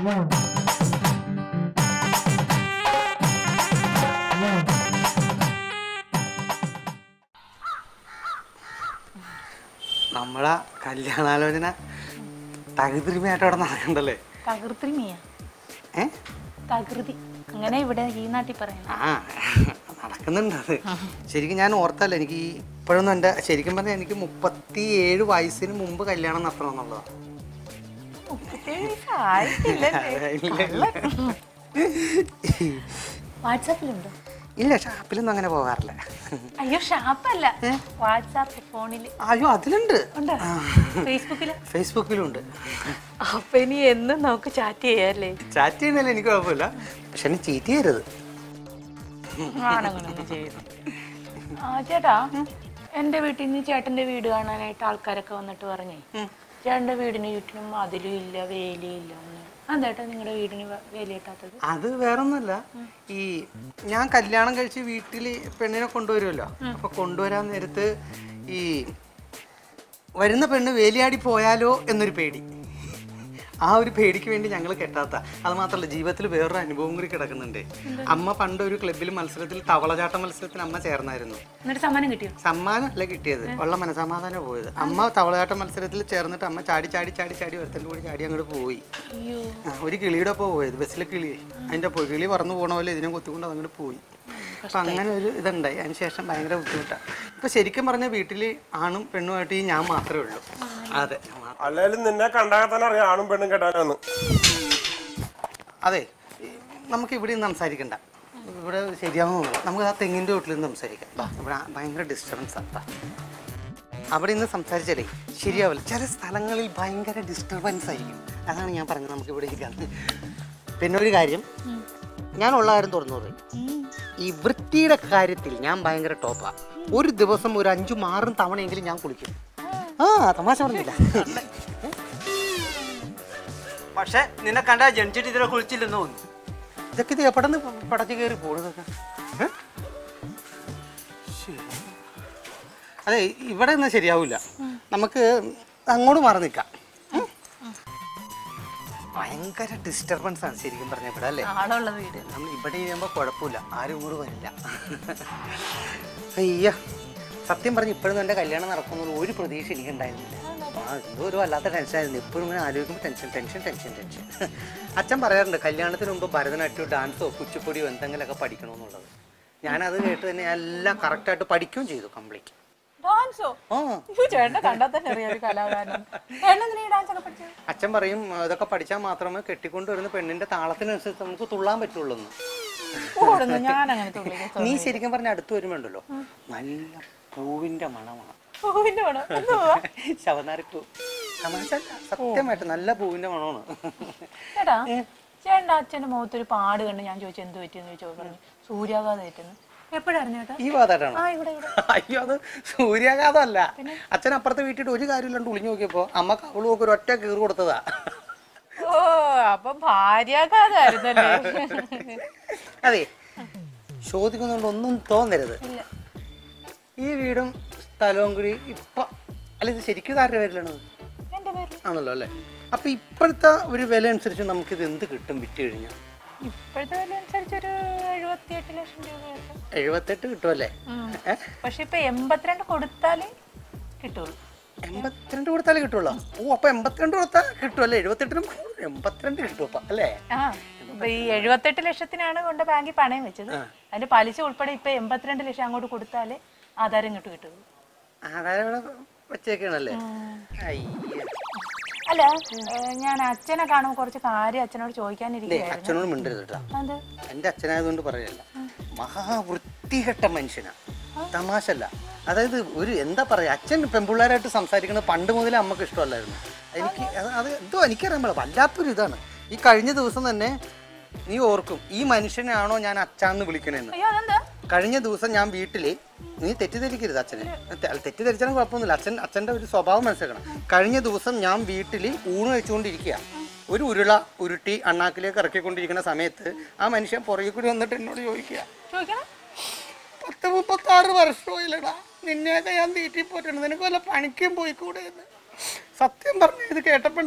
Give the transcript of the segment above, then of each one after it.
നമ്മളെ കല്യാണാലോചന തകൃതിമയായിട്ട് അവിടെ നടക്കണ്ടല്ലേ? തകൃതി അങ്ങനെ ഇവിടെ ഈ നാട്ടിൽ പറയുന്നത്. ആ നടക്കുന്നുണ്ട് അത്. ശരിക്കും ഞാൻ ഓർത്തല്ല, എനിക്ക് ഇപ്പോഴൊന്നും എൻ്റെ ശരിക്കും പറഞ്ഞാൽ എനിക്ക് 37 വയസ്സിന് മുമ്പ് കല്യാണം നടത്തണം എന്നുള്ളതാണ്. വാട്സാപ്പിലുണ്ടോ? ഇല്ല, ഷാപ്പിലൊന്നും അങ്ങനെ പോകാറില്ല. അയ്യോ ഷാപ്പല്ല, വാട്സാപ്പ് ഫോണിൽ. അയ്യോ അതിലുണ്ട്. ഫേസ്ബുക്കിലും ഉണ്ട്. അപ്പൊ ഇനി എന്നും നമുക്ക് ചാറ്റ് ചെയ്യാല്ലേ? ചാറ്റ് ചെയ്യുന്നല്ലേ എനിക്ക് കുഴപ്പമില്ല, പക്ഷെ എന്നെ ചീറ്റ് ചെയ്യരുത്. ചേട്ടാ, എന്റെ വീട്ടിൽ നിന്ന് ചേട്ടന്റെ വീട് കാണാനായിട്ട് ആൾക്കാരൊക്കെ വന്നിട്ട് പറഞ്ഞേ ചേട്ടന്റെ വീടിന് ചുറ്റിനും മതിലും ഇല്ല വേലിയും ഇല്ല. അതേട്ടാ നിങ്ങളുടെ വീടിന് വേലിയിട്ടാത്തത്? അത് വേറൊന്നുമല്ല, ഈ ഞാൻ കല്യാണം കഴിച്ച് വീട്ടില് പെണ്ണിനെ കൊണ്ടുവരുമല്ലോ, അപ്പൊ കൊണ്ടുവരാൻ നേരത്ത് ഈ വരുന്ന പെണ്ണ് വേലിയാടി പോയാലോ എന്നൊരു പേടി. ആ ഒരു പേടിക്ക് വേണ്ടി ഞങ്ങൾ കെട്ടാത്ത. അത് മാത്രമല്ല, ജീവിതത്തിൽ വേറൊരു അനുഭവം കൂടി കിടക്കുന്നുണ്ട്. അമ്മ പണ്ട് ഒരു ക്ലബ്ബിൽ മത്സരത്തിൽ തവളചാട്ട മത്സരത്തിന് അമ്മ ചേർന്നായിരുന്നു. സമ്മാനം കിട്ടിയോ? സമ്മാനം അല്ല കിട്ടിയത്, ഉള്ള മനസമാധാനം പോയത്. അമ്മ തവളചാട്ട മത്സരത്തിൽ ചേർന്നിട്ട് അമ്മ ചാടി ചാടി ചാടി ചാടി ഒരുത്തൻ്റെ കൂടി ചാടി അങ്ങോട്ട് പോയി. ഒരു കിളിയുടെ ഒപ്പം പോയത്, ബസ്സിലെ കിളി. അതിൻ്റെ കിളി പറന്നു പോകണ പോലെ ഇതിനെ കൊത്തിക്കൊണ്ട് അതങ്ങോട്ട് പോയി. അപ്പം അങ്ങനെ ഒരു ഇതുണ്ടായി. അതിന് ശേഷം ഭയങ്കര ബുദ്ധിമുട്ടാണ്. ഇപ്പം ശരിക്കും പറഞ്ഞാൽ വീട്ടിൽ ആണും പെണ്ണുമായിട്ട് ഈ ഞാൻ മാത്രമേ ഉള്ളൂ. അതെ, അല്ലേലും നിന്നെ കണ്ടാൽ തന്നെ അറിയാം ആണും പെണ്ണും കെട്ടാനാന്ന്. അതെ, നമുക്ക് ഇവിടെ നിന്ന് സംസാരിക്കണ്ട, ഇവിടെ ശരിയാവുന്നു. നമുക്ക് ആ തെങ്ങിൻ്റെ വീട്ടിൽ നിന്ന് സംസാരിക്കാം. ഇവിടെ ഭയങ്കര ഡിസ്റ്റർബൻസാണ്. അവിടെ നിന്ന് സംസാരിച്ചാലേ ശരിയാവില്ല. ചില സ്ഥലങ്ങളിൽ ഭയങ്കര ഡിസ്റ്റർബൻസ് ആയിരിക്കും. അതാണ് ഞാൻ പറഞ്ഞത്, നമുക്ക് ഇവിടെ ഇരിക്കാം. പിന്നെ ഒരു കാര്യം, ഞാനുള്ള കാര്യം തുറന്നു പറയും, ഈ വൃത്തിയുടെ കാര്യത്തിൽ ഞാൻ ഭയങ്കര ടോപ്പാണ്. ഒരു ദിവസം ഒരു 5-6 തവണയെങ്കിലും ഞാൻ കുളിക്കും. ആ തമാശ പറഞ്ഞില്ല. പക്ഷെ നിന്നെ കണ്ടാ ജനിച്ചിട്ട് ഇതിനെ കുളിച്ചില്ലെന്ന് തോന്നുന്നു. ഇതൊക്കെ ഇത് എവിടെ നിന്ന് പടച്ചു കയറി പോണതൊക്കെ? അതെ, ഇവിടെ ഒന്നും ശരിയാവില്ല. നമുക്ക് അങ്ങോട്ട് മാറി നിൽക്കാം. ഭയങ്കര ഡിസ്റ്റർബൻസ് ആണ് ശരിക്കും പറഞ്ഞ ഇവിടെ, അല്ലേ? നമ്മൾ ഇവിടെ ചെയ്യുമ്പോൾ കുഴപ്പമില്ല, ആരും ഇങ്ങോട്ട് വരില്ല. അയ്യ, സത്യം പറഞ്ഞ് ഇപ്പോഴും എൻ്റെ കല്യാണം നടക്കുന്നുള്ള ഒരു പ്രതീക്ഷ എനിക്കുണ്ടായിരുന്നില്ല. എന്തോ ഒരു വല്ലാത്ത ടെൻഷനായിരുന്നു. എപ്പോഴും ഇങ്ങനെ ആലോചിക്കുമ്പോൾ ടെൻഷൻ ടെൻഷൻ ടെൻഷൻ ടെൻഷൻ. അച്ഛൻ പറയാറുണ്ട് കല്യാണത്തിന് മുമ്പ് ഭരതനാട്യമോ ഡാൻസോ കുച്ചിപ്പൊടിയോ എന്തെങ്കിലുമൊക്കെ പഠിക്കണമെന്നുള്ളത്. ഞാനത് കേട്ട് തന്നെ എല്ലാം കറക്റ്റായിട്ട് പഠിക്കുകയും ചെയ്തു, കംപ്ലീറ്റ്. അച്ഛൻ പറയും ഇതൊക്കെ പഠിച്ചാൽ മാത്രമേ കെട്ടിക്കൊണ്ട് വരുന്ന പെണ്ണിന്റെ താളത്തിനനുസരിച്ച് നമുക്ക് തുള്ളാൻ പറ്റുള്ളൂ. നീ ശരിക്കും പറഞ്ഞ അടുത്ത് വരുമ്പോണ്ടല്ലോ നല്ല പൂവിന്റെ മണമാണ്. ശവനാരിപ്പൂ. സത്യമായിട്ട് നല്ല പൂവിന്റെ മണമാണ്. ചേട്ടൻ്റെ അച്ഛന്റെ മുഖത്തൊരു പാട് കണ്ട് ഞാൻ ചോദിച്ചു എന്ത് പറ്റിയെന്ന് ചോദിച്ചു. പറഞ്ഞു സൂര്യാഘാതം ഏറ്റുന്നു. എപ്പോഴറിഞ്ഞേട്ടാ? ഈ ഭാഗത്തായിട്ടാണ്. അയ്യോ, അത് സൂര്യാഘാതം അല്ല. അച്ഛൻ അപ്പുറത്തെ വീട്ടിൽ ഒരു കാര്യമില്ലാണ്ട് ഒളിഞ്ഞു നോക്കിയപ്പോ അമ്മക്ക് അവള് നോക്കി ഒരു ഒറ്റ കീറ് കൊടുത്തതാ. ഓ, അപ്പൊ ഭാര്യാഘാതമായിരുന്നല്ലേ? അതെ, ചോദിക്കുന്നുണ്ട് ഒന്നും തോന്നരുത്. ഈ വീടും സ്ഥലവും കൂടി ഇപ്പൊ അല്ല, ഇത് ശരിക്കും ആരുടെ പേരിലാണ്? ആണല്ലോ അല്ലേ? അപ്പൊ ഇപ്പോഴത്തെ ഒരു വില അനുസരിച്ച് നമുക്കിത് എന്ത് കിട്ടും വിറ്റ് കഴിഞ്ഞാൽ? ഇപ്പോഴത്തെ വില അനുസരിച്ച് ഒരു 78 ലക്ഷം രൂപ. 78 കിട്ടുമല്ലേ? പക്ഷെ ഇപ്പൊ 82 കൊടുത്താലേ കിട്ടുള്ളൂ. 82 കൊടുത്താലേ കിട്ടുള്ളൂ? ഓ, അപ്പൊ 82 കൊടുത്താൽ കിട്ടുമല്ലേ? 78-നും 82 കിട്ടും അപ്പൊ അല്ലേ? ഈ 78 ലക്ഷത്തിനാണ് കൊണ്ട് ബാങ്കിൽ പണയം വെച്ചത്. അതിന്റെ പലിശ ഉൾപ്പെടെ ഇപ്പൊ 82 ലക്ഷം അങ്ങോട്ട് കൊടുത്താലേ ആധാരം ഇങ്ങോട്ട് കിട്ടുള്ളൂ. ആധാരം വെച്ചേക്കണല്ലേ? അല്ല, ഞാൻ അച്ഛനെ കാണുമ്പോൾ കുറച്ച് കാര്യം അച്ഛനോട് ചോദിക്കാനിരിക്കും. അച്ഛനോട് മിണ്ടരുത് കേട്ടോ. എന്റെ അച്ഛനായതുകൊണ്ട് പറയല്ല, മഹാവൃത്തികെട്ട മനുഷ്യനാ, തമാശല്ല. അതായത് ഒരു എന്താ പറയാ, അച്ഛൻ പെൺപിള്ളേരായിട്ട് സംസാരിക്കുന്നത് പണ്ട് മുതലേ അമ്മക്ക് ഇഷ്ടമല്ലായിരുന്നു. എനിക്ക് അത് എന്തോ എനിക്കറിയാൻ പാടില്ല, വല്ലാത്തൊരു ഇതാണ്. ഈ കഴിഞ്ഞ ദിവസം തന്നെ നീ ഓർക്കും, ഈ മനുഷ്യനാണോ ഞാൻ അച്ഛാന്ന് വിളിക്കണേന്ന്. കഴിഞ്ഞ ദിവസം ഞാൻ വീട്ടില്, നീ തെറ്റിദ്ധരിക്കരുത് അച്ഛനെ, തെറ്റിദ്ധരിച്ചാലും കുഴപ്പമൊന്നുമില്ല, അച്ഛൻ്റെ ഒരു സ്വഭാവം മനസ്സിലാക്കണം. കഴിഞ്ഞ ദിവസം ഞാൻ വീട്ടിൽ ഊണ് കഴിച്ചുകൊണ്ടിരിക്കുക, ഒരു ഉരുള ഉരുട്ടി അണ്ണാക്കിലേക്ക് ഇറക്കിക്കൊണ്ടിരിക്കുന്ന സമയത്ത് ആ മനുഷ്യൻ പുറകെ കൂടി വന്നിട്ട് എന്നോട് ചോദിക്കുക, 10-36 വർഷമായില്ലടാ നിന്നെയൊക്കെ ഞാൻ തീറ്റി പോയിട്ടുണ്ട്, നിനക്ക് വല്ല പണിക്കും പോയിക്കൂടെ എന്ന്. സത്യം പറഞ്ഞു ഇത് കേട്ടപ്പോണ്ടല്ല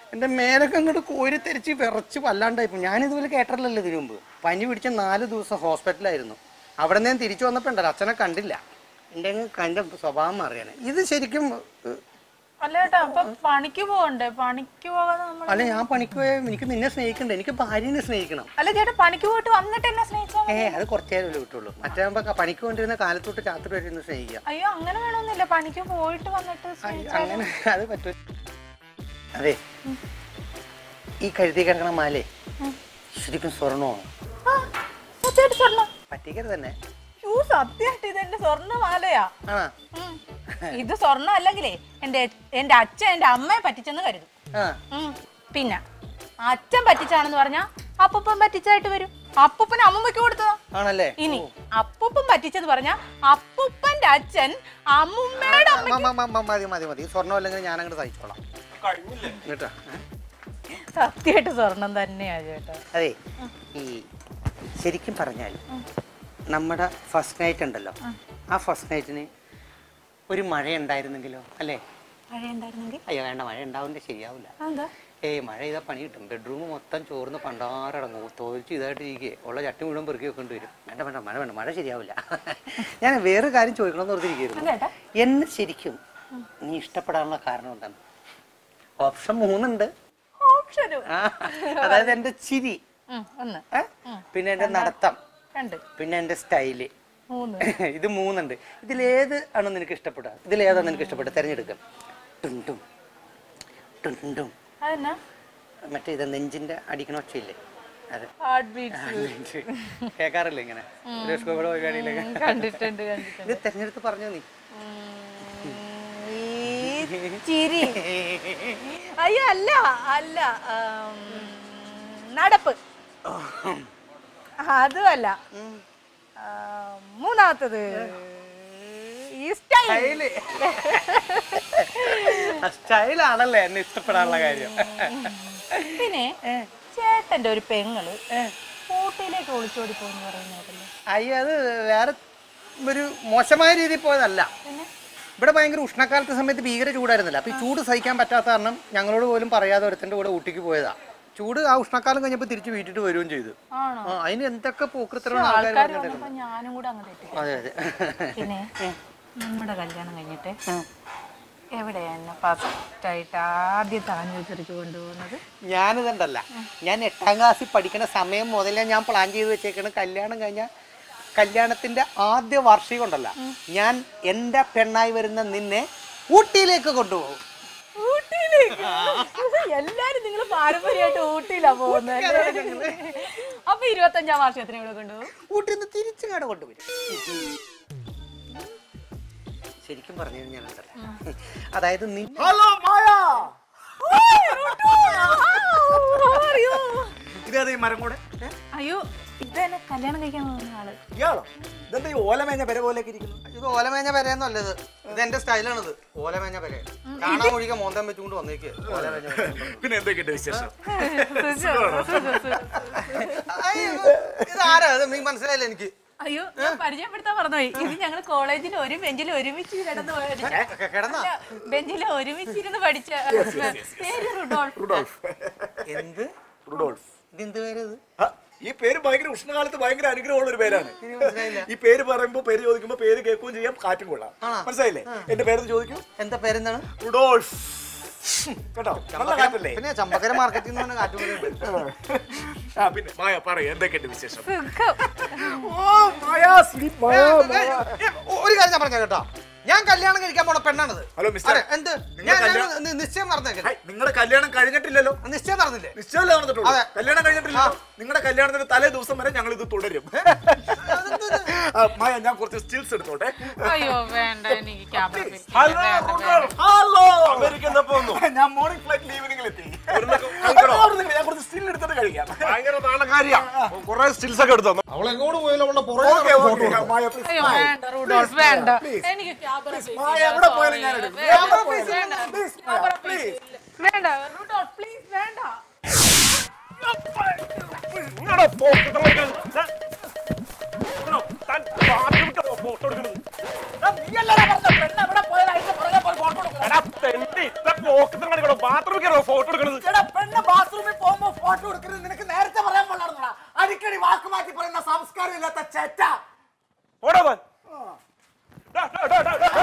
എൻ്റെ മേലൊക്കെ അങ്ങോട്ട് കോരി തെരിച്ച് വിറച്ച് വല്ലാണ്ടായിപ്പോൾ. ഞാനിതുപോലെ കേട്ടില്ലല്ലോ ഇതിനു മുമ്പ്. പനി പിടിച്ച 4 ദിവസം ഹോസ്പിറ്റലായിരുന്നു. അവിടെ നിന്ന് ഞാൻ തിരിച്ചു വന്നപ്പോൾ ഉണ്ടല്ലോ അച്ഛനെ കണ്ടില്ല. എൻ്റെ സ്വഭാവം അറിയാൻ ഇത് ശരിക്കും അല്ല ചേട്ടാ, അപ്പൊ പണിക്ക് പോകണ്ടേ? പണിക്ക് പോകാതെ നമ്മൾ അല്ല, ഞാൻ പണിക്ക് പോയാൽ എനിക്ക് നിന്നെ സ്നേഹിക്കണ്ടേ? എനിക്ക് ഭാര്യനെ സ്നേഹിക്കണം. അല്ല ചേട്ടാ, പണിക്ക് പോയിട്ട് വന്നിട്ട് എന്നെ സ്നേഹിച്ചാൽ അത് കുറച്ച് നേരമല്ലേ കിട്ടുള്ളൂ. മറ്റേ പണിക്ക് കൊണ്ടിരുന്ന കാലത്തോട്ട് രാത്രി വരെ ഒന്ന് സ്നേഹിക്കാം. അയ്യോ, അങ്ങനെ വേണമെന്നില്ല. പണിക്ക് പോയിട്ട് വന്നിട്ട് അങ്ങനെ അത് പറ്റും. അതെ, ഈ കഴുതി കിടക്കണ മാലേ ശരിക്കും സ്വർണ്ണമാണ്. സ്വർണ്ണം പറ്റിക്കരുത് തന്നെ. സത്യമായിട്ട് ഇതെന്റെ സ്വർണ്ണമാലയാ. ആ, ഇത് സ്വർണ്ണം അല്ലെങ്കിലേ എന്റെ അച്ഛൻ എന്റെ അമ്മയെ പറ്റിച്ചെന്ന് കരുതും. പിന്നെ അച്ഛൻ പറ്റിച്ചാണെന്ന് പറഞ്ഞാ അപ്പൂപ്പൻ പറ്റിച്ചായിട്ട് വരും. അപ്പൂപ്പൻ അമ്മൂമ്മയ്ക്ക് കൊടുത്തതാ. ആണല്ലേ? ഇനി അപ്പൂപ്പൻ പറ്റിച്ചെന്ന് പറഞ്ഞാ അപ്പൂപ്പന്റെ അച്ഛൻ അമ്മൂമ്മയുടെ മതി മതി മതി. സ്വർണ്ണം അല്ലെങ്കിൽ ഞാൻ അങ്ങോട്ട് സഹിച്ചോളാം കേട്ടോ. സത്യമായിട്ട് സ്വർണം തന്നെയാ ചേട്ടാ. അതെ, ഈ ശരിക്കും പറഞ്ഞാൽ നമ്മുടെ ഫസ്റ്റ് നൈറ്റ് ഉണ്ടല്ലോ, ആ ഫസ്റ്റ് നൈറ്റിന് ഒരു മഴ ഉണ്ടായിരുന്നെങ്കിലോ? അല്ലേ? മഴ ഉണ്ടായിരുന്നെങ്കിൽ? അയ്യോ വേണ്ട, മഴ ഉണ്ടാവുന്നത് ശരിയാവില്ല. മഴ ചെയ്താൽ പണി കിട്ടും. ബെഡ്റൂം മൊത്തം ചോർന്ന് പണ്ടാറടങ്ങും. തോൽച്ച് ഇതായിട്ട് ഇരിക്കുക, ഉള്ള ചട്ടി മുഴുവൻ പെറുക്കി വെക്കേണ്ടി വരും. വേണ്ട വേണ്ട, മഴ വേണ്ട, മഴ ശരിയാവില്ല. ഞാൻ വേറെ കാര്യം ചോദിക്കണമെന്ന് ഓർത്തിരിക്കുന്നു. എന്നെ ശരിക്കും നീ ഇഷ്ടപ്പെടാനുള്ള കാരണം എന്താണ്? ഓപ്ഷൻ 3 ഉണ്ട്. അതായത് എന്റെ ചിരി, പിന്നെ എന്റെ നടത്തം, പിന്നെ എന്റെ സ്റ്റൈല്. ഇത് 3 ഉണ്ട്. ഇതിലേത് ആണ് നിനക്ക് ഇഷ്ടപ്പെടുക? ഇതിലേതാണ് നിനക്ക് ഇഷ്ടപ്പെട്ട? തെരഞ്ഞെടുക്കാം. ടുണ്ടും ടുണ്ടും മറ്റേ ഇത് നെഞ്ചിന്റെ അടിക്കണ ഒച്ചയില്ലേ? അതെ, കേക്കാറില്ല ഇങ്ങനെ കണ്ടിട്ടുണ്ട്. ഇത് തെരഞ്ഞെടുത്ത് പറഞ്ഞോ നീ. ചിരി. അയ്യോ അല്ല അല്ല, നടപ്പ് അതുമല്ല. 3ാമത്തത് ഈ സ്റ്റൈല്. സ്റ്റൈലാണല്ലേ എന്നെ ഇഷ്ടപ്പെടാനുള്ള കാര്യം. പിന്നെ ചേട്ടന്റെ ഒരു പെങ്ങള് ഊട്ടിയിലേക്ക് ഒളിച്ചോടി പോയെന്ന് പറയുന്നതല്ലേ? അയ്യോ, അത് വേറെ ഒരു മോശമായ രീതിയിൽ പോയതല്ല. ഇവിടെ ഭയങ്കര ഉഷ്ണക്കാലത്തെ സമയത്ത് ഭീകര ചൂടായിരുന്നില്ല. അപ്പൊ ഈ ചൂട് സഹിക്കാൻ പറ്റാത്ത കാരണം ഞങ്ങളോട് പോലും പറയാതെ ഒരുത്തന്റെ കൂടെ ഊട്ടിക്ക് പോയതാ. ചൂട് ആ ഉഷ്ണക്കാലം കഴിഞ്ഞപ്പോ തിരിച്ച് വീട്ടിട്ട് വരികയും ചെയ്തു. അതിന് എന്തൊക്കെ പോക്കൃത്തരമാണ് ആൾക്കാർ. ഞാനും കൂടെ അങ്ങ് തെറ്റി. അതെ അതെ. പിന്നെ നമ്മുടെ കല്യാണം കഴിഞ്ഞിട്ട് എവിടെയാണ് ഫസ്റ്റായിട്ട് ആദ്യത്തെ ആനിവേഴ്സറിക്ക് കൊണ്ടുപോകുന്നത്? ഞാനിതുണ്ടല്ല, ഞാൻ 8ാം ക്ലാസ്സിൽ പഠിക്കുന്ന സമയം മുതലേ ഞാൻ പ്ലാൻ ചെയ്ത് വെച്ചേക്കണ കല്യാണം കഴിഞ്ഞ കല്യാണത്തിന്റെ ആദ്യ വാർഷികം ഉണ്ടല്ല, ഞാൻ എന്റെ പെണ്ണായി വരുന്ന നിന്നെ ഊട്ടിയിലേക്ക് കൊണ്ടുപോകും. എല്ലാരും നിങ്ങൾ പാരമ്പര്യമായിട്ട് ഊട്ടിയിലാ പോകുന്നത്. അപ്പൊ 25ാം വാർഷികത്തിന് ഇവിടെ കൊണ്ടുപോകും. ഊട്ടിയിൽ നിന്ന് തിരിച്ചിങ്ങോട്ട് കൊണ്ടുപോയി. ശരിക്കും പറഞ്ഞു കഴിഞ്ഞാൽ അതായത് അയ്യോ, ഇതെന്നെ കല്യാണം കഴിക്കാൻ പോകുന്ന ആള്. ഇയാളോ? ഇതെന്താ ഈ ഓലമേഞ്ഞ പെര പോലെയൊക്കെ ഇരിക്കുന്നു? ഇത് ഓലമേഞ്ഞ പെരയൊന്നും അല്ലത്. ഇത് എന്റെ സ്റ്റൈലാണിത്. ഓലമേഞ്ഞ പെര കാണാൻ ഒഴികെ മോന്തം വെച്ചുകൊണ്ട് വന്നേക്ക്. പിന്നെ എന്തൊക്കെയുണ്ട് വിശേഷം? ഇതാരാ? നീ മനസ്സിലായില്ല എനിക്ക്. അയ്യോ, ഞാൻ പരിചയപ്പെടുത്താൻ പറഞ്ഞുപോയി. ഇത് ഞങ്ങൾ കോളേജിൽ ഒരു ബെഞ്ചിൽ ഒരുമിച്ച് ബെഞ്ചിൽ ഒരുമിച്ചിരുന്ന് പഠിച്ച പേര് റുഡോൾഫ്. എന്ത് റുഡോൾഫ്? ഇതെന്ത് പേര്? ഈ പേര് ഭയങ്കര ഉഷ്ണകാലത്ത് ഭയങ്കര അനുഗ്രഹമുള്ള ഒരു പേരാണ്. ഈ പേര് പറയുമ്പോ, പേര് ചോദിക്കുമ്പോ പേര് കേൾക്കുകയും ചെയ്യാം, കാറ്റും കൊള്ളാം. മനസ്സിലായില്ലേ? എന്റെ പേര് ചോദിക്കൂ. എന്താ പേരെന്താണ്? റുഡോൾഫ്. കേട്ടോ, നല്ല കാറ്റല്ലേ? പിന്നെ ചമ്പക്കര മാർക്കറ്റിൽ നിന്ന് കാറ്റ്. പിന്നെ മായ പറയ, എന്തൊക്കെയുണ്ട് വിശേഷം? ഒരു കാര്യം ഞാൻ പറഞ്ഞ കേട്ടോ, ഞാൻ കല്യാണം കഴിക്കാൻ പോണ പെണ്ണാണത്. ഹലോ മിസ്റ്റർ, എന്ത് നിശ്ചയം നടന്നേക്കല്ലേ? നിങ്ങളുടെ കല്യാണം കഴിഞ്ഞിട്ടില്ലല്ലോ? നിശ്ചയം നടന്നില്ലേ? നിശ്ചയം നടന്നിട്ടുള്ളൂ. കല്യാണം കഴിഞ്ഞിട്ടില്ലല്ലോ. നിങ്ങളുടെ കല്യാണത്തിന് തലേ ദിവസം വരെ ഞങ്ങൾ ഇത് തുടരും. മായ, ഞാൻ കുറച്ച് സ്റ്റിൽസ് എടുത്തോട്ടെ. അയ്യോ വേണ്ട, എനിക്ക് ക്യാമറ. ഹലോ, അമേരിക്ക ഞാൻ മോർണിംഗ് ഫ്ലൈറ്റിൽ ഈവനിംഗിൽ എത്തി. ഞാൻ കുറച്ച് സ്റ്റിൽ എടുത്തിട്ട് കഴിക്കാം. ഭയങ്കര നല്ല കാര്യമാണ്. കുറെ സ്റ്റിൽസ് ഒക്കെ എടുത്തോ. അവൾ എങ്ങോട്ട് പോയാലും അവളുടെ വേണ്ട, എനിക്ക് എവിടെ പോയാലും ഞാൻ എടുക്കും. വേണ്ട റുഡോൾഫ്, പ്ലീസ് വേണ്ട. ഫോട്ടോ ബാത്റൂമിൽ കയറോ ഫോട്ടോ എടുക്കണത്? പെണ്ണ് ബാത്റൂമിൽ പോകുമ്പോ ഫോട്ടോ എടുക്കരുത് നിനക്ക് നേരത്തെ പറയാൻ പാടില്ല. അടിക്കടി വാക്ക് മാറ്റി പറയുന്ന സംസ്കാരം ഇല്ലാത്ത ചേറ്റ. ഓടാ